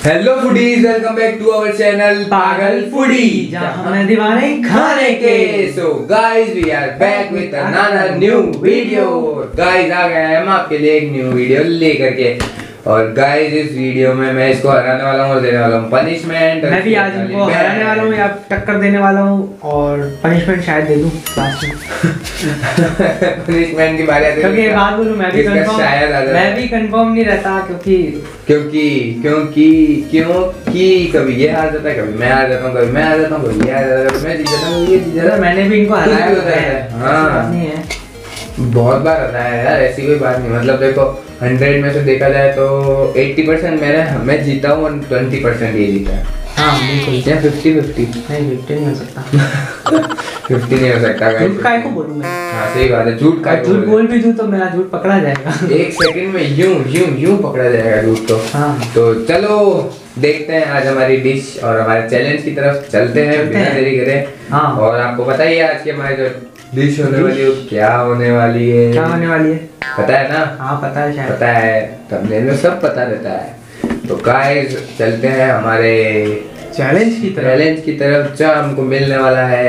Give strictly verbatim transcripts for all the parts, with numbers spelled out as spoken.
Hello foodies, welcome back to our channel Pagal foodie, जहां हम दीवाने खाने के। So guys, we are back with another new video. Guys, आ गए हैं हम आपके लिए एक न्यू वीडियो लेकर के। और गाइस, इस वीडियो में मैं इसको हराने वाला हूँ और देने वाला हूँ पनिशमेंट। मैं भी आज इनको हराने वाला हूँ या टक्कर देने वाला हूँ और पनिशमेंट शायद दे दूँ लास्ट में। पनिशमेंट की बारी आती है क्योंकि बात बोलूँ, मैं भी कंफर्म शायद आ जाए। मैं भी कंफर्म नहीं रहता क्योंकि क्योंकि क्योंकि क्योंकि कभी ये हार जाता है, कभी मैं हार जाता हूँ, कभी मैं हार जाता हूँ, कभी ये हार जाता है, कभी मैं जीत जाता हूँ, ये जीत जाता है। मैंने भी इनको हराया होता है। हाँ, नहीं है, बहुत बार आता है यार, ऐसी कोई बात नहीं। मतलब देखो, हंड्रेड में से देखा जाए तो अस्सी परसेंट मैंने मैं जीता हूँ और बीस परसेंट ये जीता है। हाँ बिल्कुल, या फिफ्टी फिफ्टी नहीं फिफ्टी नहीं हो सकता। फिफ्टी नहीं हो सकता। झूठ काय को बोलूँ मैं? हाँ सही बात है, झूठ का झूठ बोल भी दूँ तो मेरा झूठ पकड़ा जाएगा। एक सेकंड में यूं यूं यूं पकड़ा जाएगा झूठ तो। हाँ, तो चलो देखते हैं आज हमारी डिश और हमारे चैलेंज की तरफ चलते हैं बिना देरी करे। हाँ, और आपको पता ही है आज की हमारी जो डिश होने वाली है क्या होने वाली है? क्या होने वाली है पता है ना? हाँ पता है, शायद पता है, थंबनेल में सब पता रहता है। तो गाइस, चलते हैं हमारे चैलेंज की तरफ। चैलेंज की तरफ जहाँ हमको मिलने वाला है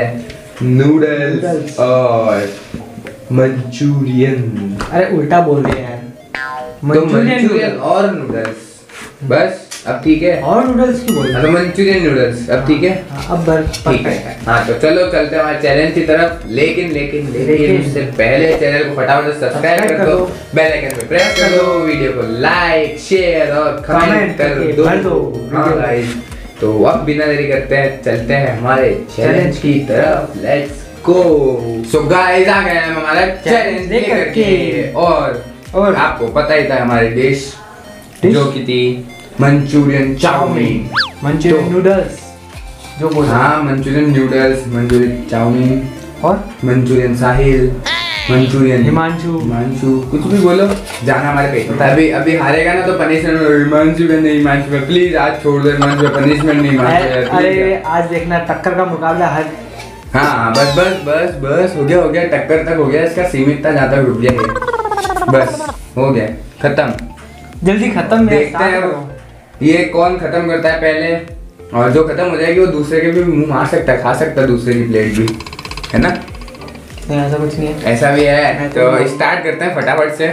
नूडल्स और मंचूरियन। अरे उल्टा बोल रहे हैं यार, तो मंचूरियन और नूडल्स बस। अब ठीक है, और नूडल्स की बोल रहे तो मंचूरियन नूडल्स अब ठीक है। हाँ, अब बस ठीक है। हाँ तो चलो चलते हैं हमारे चैलेंज की तरफ। लेकिन लेकिन लेकिन उससे पहले चैनल को फटाफट से सब्सक्राइब कर दो, बेल आइकन पे प्रेस कर दो, वीडियो को लाइक शेयर और कमेंट कर दो। हाँ गाइस, तो अब बिना देरी करते हैं चलते हैं हमारे चैलेंज की तरफ। Let's go. सो गाइस, आ गए हम हमारा चैलेंज लेकर के। और और आपको पता ही था हमारी डिश जो की थी मंचूरियन चाउमीन, मंचूरियन नूडल्स जो बोल। हाँ, मंचूरियन नूडल्स, मंचूरियन चाउमीन और मंचूरियन साहिल, मंचूरियन हिमांशु, हिमांशु, कुछ भी बोलो, जाना हमारे पेट में। अभी अभी हारेगा ना तो पनिशमेंट हिमांशु का नहीं, हिमांशु का प्लीज आज छोड़ दो, हिमांशु का पनिशमेंट नहीं हिमांशु। अरे आज देखना टक्कर का मुकाबला हर। हाँ बस बस बस बस हो गया हो गया, टक्कर तक हो गया, इसका सीमित था जहाँ तक रुक गया ये। बस हो गया, खत्म, जल्दी खत्म। देखते हैं ये कौन खत्म करता है पहले, और जो खत्म हो जाएगी वो दूसरे के भी मुंह मार सकता है, खा सकता है दूसरे की प्लेट भी, है ना? नहीं ऐसा कुछ नहीं है, ऐसा भी है। तो स्टार्ट करते हैं फटाफट से।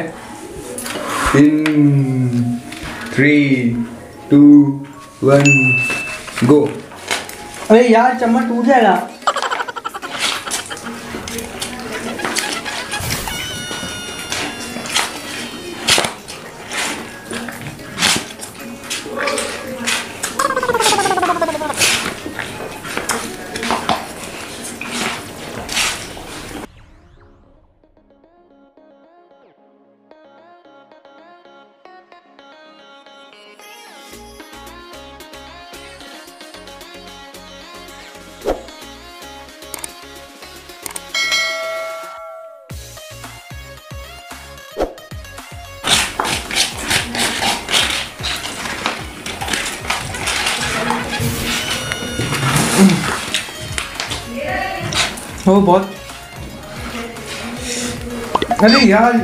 In three two one go. अरे यार चम्मच टूट जाएगा। वो बहुत, अरे यार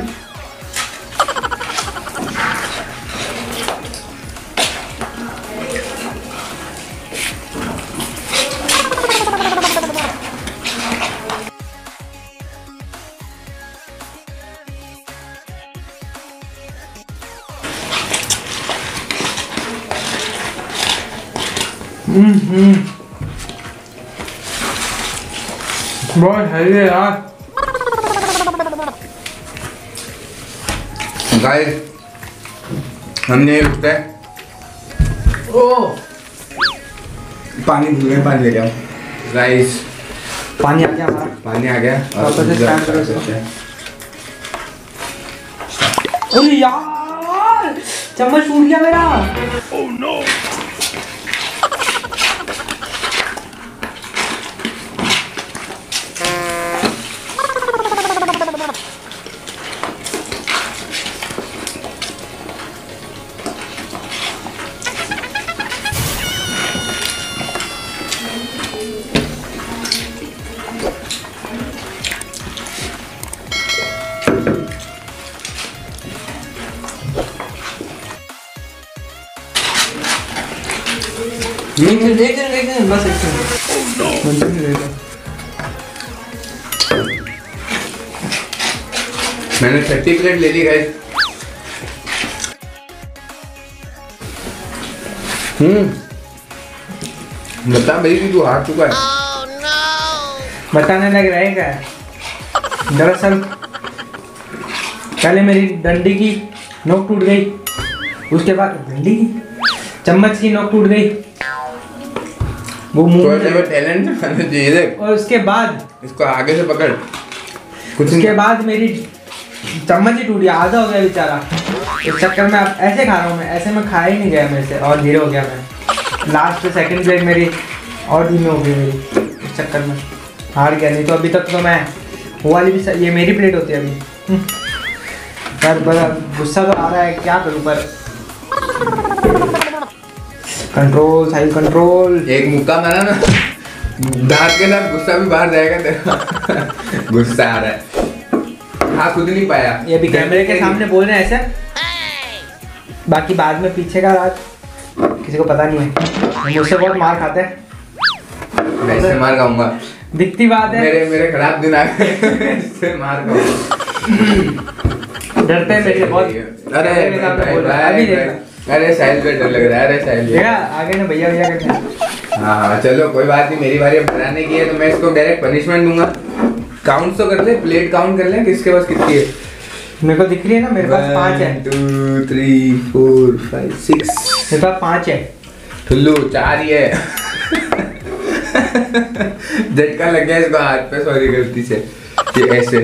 हम्म बहुत हैवी है यार। गाइस, हमने ये रुकता है। ओह, पानी भूल गए, पानी ले जाओ। गाइस, पानी आ गया हमारा, पानी आ गया। वापस से स्टार्ट करो इसको। अरे यार चम्मच टूट गया मेरा। Oh no. एक सेकंड एक सेकंड एक सेकंड बस एक सेकंड मंचूरियन ले लो। मैंने थर्टी प्लेट ले ली गाइस। हम्म बता भाई कि तू हार चुका है। Oh no! बताने लग रहेगा। दरअसल पहले मेरी डंडी की नोक टूट गई, उसके बाद डंडी की चम्मच की नोक टूट गई, वो मुंह थोड़ा में सा टैलेंट दिखाना चाहिए देख। और उसके बाद इसको आगे से पकड़। कुछ उसके बाद मेरी चम्मच ही टूट गया, आधा हो गया बेचारा। इस चक्कर में अब ऐसे खा रहा हूँ मैं, ऐसे में खा ही नहीं गया मेरे से और धीरे हो गया मैं। लास्ट पे सेकंड प्लेट मेरी और धीमे हो गई मेरी, इस चक्कर में हार गया। नहीं तो अभी तक तो मैं वो वाली भी, ये मेरी प्लेट होती है अभी। हम्म। यार बड़ा गुस्सा तो आ रहा है, क्या करूँ पर कंट्रोल साइड कंट्रोल। एक मुक्का मारा ना दांत के साथ, गुस्सा भी बाहर जाएगा तेरा। गुस्सा आ रहा है, हाँ खुद नहीं पाया। ये भी कैमरे के सामने बोल रहे हैं ऐसे, बाकी बाद में पीछे का राज किसी को पता नहीं है। मुझसे बहुत मार खाते हैं, मैं इससे मार खाऊंगा। दिखती बात है। मेरे मेरे खराब दिन आ गए, इससे मार खाऊंगा। डरते हैं मेरे से बहुत। अरे कैमरे के सामने बोल रहा है, अभी देखना। अरे साहिल पे डर लग रहा है। अरे साहिल देखा आगे ना भैया भैया करके। हाँ हाँ चलो कोई बात नहीं, मेरी बारी अब बनाने की है तो मैं इसको डायरेक्ट पनिशमेंट दूंगा। काउंट तो कर ले, प्लेट काउंट कर ले किसके पास कितनी है। मेरे को दिख रही है ना, मेरे पास पाँच है। Two three four five six, मेरे पास पाँच है। ठुल्लू चार ही है। झटका लग गया इसको हाथ पे, सॉरी गलती से। ये ऐसे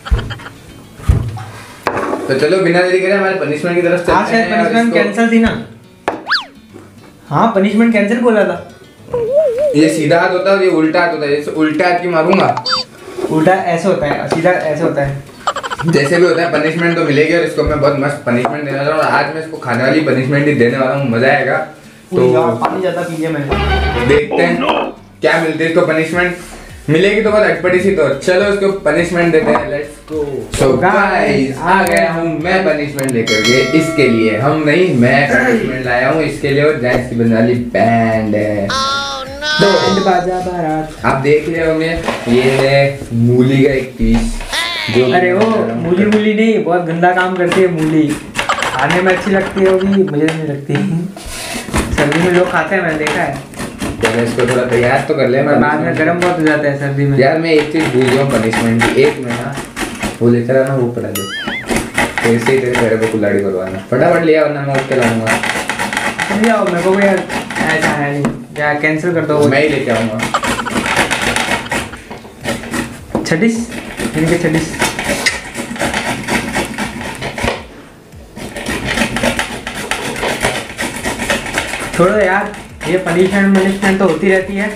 तो चलो बिना देरी करे हमारे पनिशमेंट की तरफ हाँ चलते हैं। शायद पनिशमेंट कैंसिल थी ना। हाँ पनिशमेंट कैंसिल बोला था। ये सीधा हाथ होता है और ये उल्टा हाथ होता है। जैसे उल्टा हाथ की मारूंगा, उल्टा ऐसे होता है, सीधा ऐसे होता है। जैसे भी होता है पनिशमेंट तो मिलेगी। और इसको मैं बहुत मस्त पनिशमेंट देने वाला हूँ। आज मैं इसको खाने वाली पनिशमेंट ही देने वाला हूँ, मजा आएगा। तो यार तो पानी ज्यादा पी लिया मैंने। देखते हैं क्या मिलती है इसको पनिशमेंट। मिलेगी तो बहुत अटपटी सी, तो चलो इसको पनिशमेंट देते हैं। Let's go. सो गाइस आ गया हूँ मैं पनिशमेंट लेकर के। इसके लिए हम नहीं, मैं पनिशमेंट लाया हूँ इसके लिए। और जैस की बनने वाली बैंड है। Oh no! बैंड बाजा बारात। आप देख रहे होंगे ये है मूली का एक पीस। जो अरे वो मूली मूली नहीं, बहुत गंदा काम करती है मूली। खाने में अच्छी लगती है होगी, मुझे नहीं लगती। सर्दी में लोग खाते हैं, मैंने देखा है। पहले इसको थोड़ा तैयार तो कर ले। पर बाद में गर्म बहुत हो जाता है सर्दी में। यार मैं एक चीज भूल गया हूँ पनिशमेंट की। एक में ना वो लेकर आना, वो पड़ा दे। तो इससे ही तेरे पैरों पे कुल्हाड़ी करवाना फटाफट लिया, वरना मैं उठ के लाऊंगा। समझ जाओ, मेरे को भी यार ऐसा है नहीं। क्या कैंसिल कर दो, मैं ही लेके आऊंगा। छब्बीस इनके छब्बीस। छोड़ो यार, ये पनिशमेंट पनिशमेंट तो होती रहती है।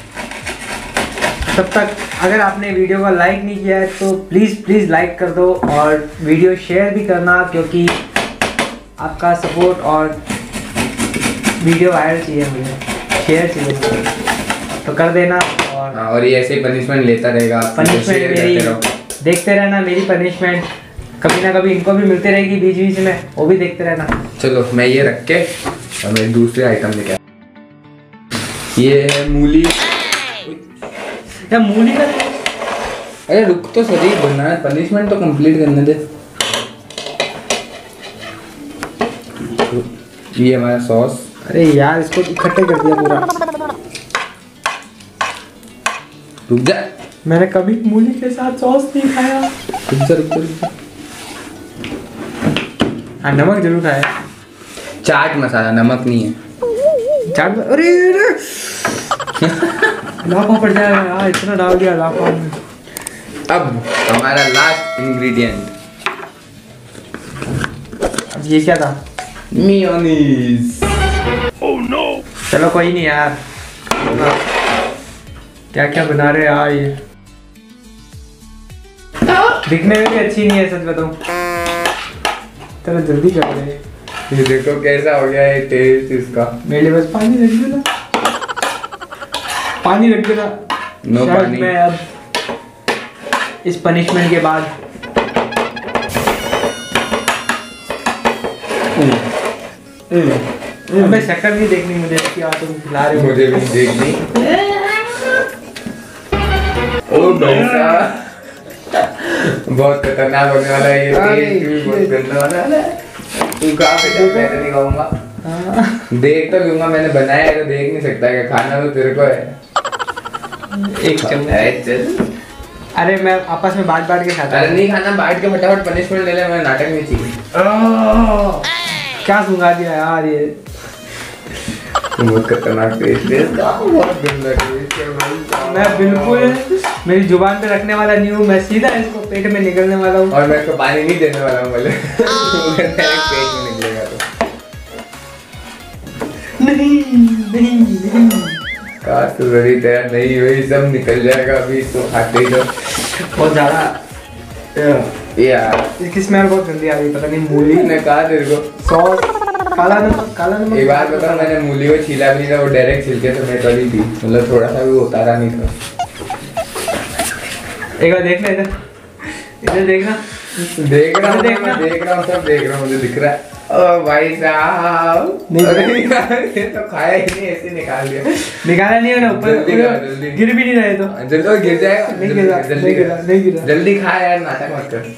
तब तक अगर आपने वीडियो को लाइक नहीं किया है तो प्लीज़ प्लीज़ लाइक कर दो और वीडियो शेयर भी करना, क्योंकि आपका सपोर्ट और वीडियो वायरल चाहिए मुझे, शेयर चाहिए मुझे, तो कर देना। और हाँ, और ये ऐसे ही पनिशमेंट लेता रहेगा। पनिशमेंट मेरी देखते रहना, मेरी पनिशमेंट कभी ना कभी इनको भी मिलती रहेगी बीच बीच में, वो भी देखते रहना। चलो मैं ये रख के और मैं दूसरे आइटम लेके आया। ये है मूली। या मूली का, अरे रुक तो सही, बना पनिशमेंट तो कंप्लीट करने दे। ये हमारा सॉस। अरे यार इसको इकट्ठे कर दिया पूरा। रुक जा, मैंने कभी मूली के साथ सॉस नहीं खाया। रुक जा रुक जा रुक जा। हाँ नमक जरूर खाया। चाट मसाला, नमक नहीं है। चाट, अरे अरे लाफा पड़ जाएगा यार, इतना डाल दिया लाफा में। अब हमारा लास्ट इंग्रेडिएंट, अब ये क्या था? मेयोनीज। चलो कोई नहीं यार, क्या क्या बना रहे यार ये। दिखने में भी अच्छी नहीं है सच बताऊं। चलो जल्दी कर रहे। ये देखो कैसा हो गया है टेस्ट इसका। मेरे बस पानी रख देना, पानी रख देना। नो शायद पानी। मैं अब इस पनिशमेंट के बाद अबे शक्कर नहीं देखनी मुझे इसकी, और तुम खिला रहे हो। मुझे भी देखनी। ओ भाई साहब बहुत खतरनाक होने वाला है ये, टेस्ट भी बहुत गंदा होने वाला है। तू खा के देख, मैं तो नहीं खाऊंगा। देख तो लूंगा, मैंने बनाया है तो देख नहीं सकता, क्या खाना तो तेरे को है। एक चम्मच। अरे मैं आपस में बांट बांट के खाता। अरे नहीं खाना, बांट के फटाफट पनिशमेंट ले ले, मैं नाटक नहीं चाहिए। क्या सुंगा दिया यार ये, बहुत खतरनाक टेस्ट है, बहुत गंदा टेस्ट है भाई। मैं बिल्कुल मेरी जुबान पे रखने वाला नहीं हूँ, मैं सीधा इसको पेट में निकलने वाला हूँ। और मैं इसको पानी नहीं देने वाला हूँ, बोले डायरेक्ट पेट में निकलेगा तो। नहीं नहीं नहीं, काश तो जरूरी तैयार नहीं हुई, सब निकल जाएगा अभी इसको खाते ही तो। बहुत ज्यादा यार इसकी स्मेल बहुत गंदी आ रही, पता नहीं मूली मैंने कहा तेरे को सॉस, काला नमक, काला नमक। एक बात बता, मैंने मूली को छीला भी नहीं था, वो डायरेक्ट छिलके से मैं करी थी, मतलब थोड़ा सा भी वो उतारा नहीं था। एक बार देखना इधर, इधर देखना, देख रहा हूँ, देखना। मैं देख रहा हूँ, सब देख रहा हूँ, मुझे दिख रहा है। ओ भाई साहब, नहीं, अरे यार, ये तो खाया ही नहीं, ऐसे निकाल दिया। निकाला नहीं है ना, ऊपर जल्दी खा, जल्दी। गिर भी नहीं रहे तो। जल्दी और गिर जाएगा। नहीं गिरा, जल्दी नहीं गिरा, नहीं गिरा। जल्दी खा यार, नाटक मत कर।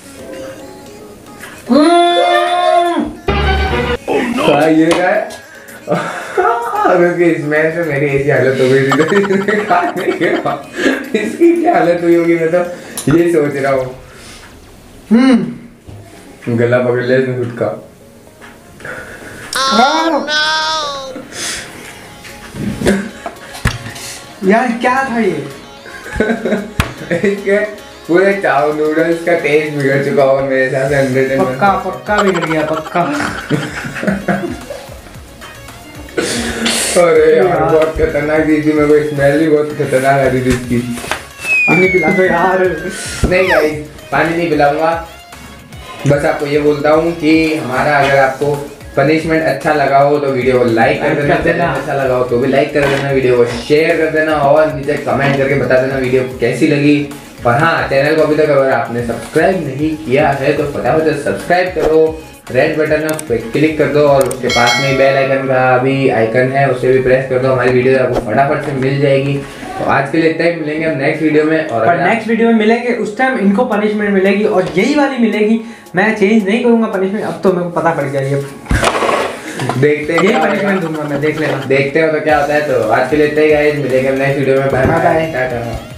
खा ये क्या है? और उसकी स्मेल से मेरी ऐसी हालत हो गई थी, तो इसने खाने के बाद इसकी क्या हालत हुई होगी, मैं तो ये सोच रहा हूँ। हम्म गला पकड़ ले इसने खुद का। यार क्या था ये? इसके पूरे चाव नूडल्स का टेस्ट बिगड़ चुका होगा मेरे हिसाब से, हंड्रेड एंड पक्का पक्का बिगड़ गया, पक्का। अरे यार बहुत खतरनाक चीज थी, मेरे को स्मेल भी बहुत खतरनाक आ रही थी इसकी। पानी पिला दो यार। नहीं गाइस, पानी नहीं पिलाऊंगा, बस आपको ये बोलता हूँ कि हमारा अगर आपको पनिशमेंट अच्छा लगा हो तो वीडियो को लाइक कर देना, चैनल अच्छा लगा हो तो भी लाइक कर देना, वीडियो को शेयर कर देना और नीचे कमेंट करके बता देना वीडियो कैसी लगी। और हाँ, चैनल को अभी तक अगर आपने सब्सक्राइब नहीं किया है तो फटाफट से सब्सक्राइब करो, रेड बटन है उस पर क्लिक कर दो और उसके पास में बेल आइकन का भी आइकन है, उसे भी प्रेस कर दो, हमारी वीडियो आपको फटाफट से मिल जाएगी। तो आज के लिए इतना ही, मिलेंगे हम नेक्स्ट वीडियो में। और पर नेक्स्ट वीडियो में मिलेंगे, उस टाइम इनको पनिशमेंट मिलेगी और यही वाली मिलेगी, मैं चेंज नहीं करूंगा पनिशमेंट, अब तो मेरे को पता पड़ गया ये। देखते हैं यही क्या पनिशमेंट दूंगा मैं, देख लेना। देखते हो तो क्या होता है। तो आज के लिए इतना ही गाइस, मिलेंगे हम नेक्स्ट वीडियो में। Bye bye. बाय, टाटा।